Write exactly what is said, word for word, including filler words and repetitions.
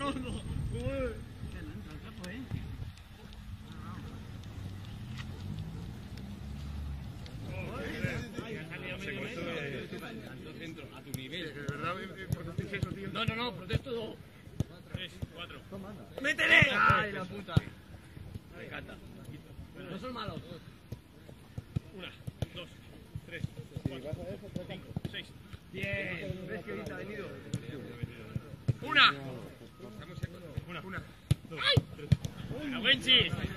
A tu nivel. ¿De verdad protestéis eso, tío? No, no, no, protesto dos. Tres, cuatro. ¡Métele! ¡Ay, la puta! Me encanta. No son malos. Una, dos, tres, cuatro, cinco, seis. Bien. ¿Ves que ahorita ha venido? Una. Una. Una. Dos. ¡Ay! ¡Buen chis!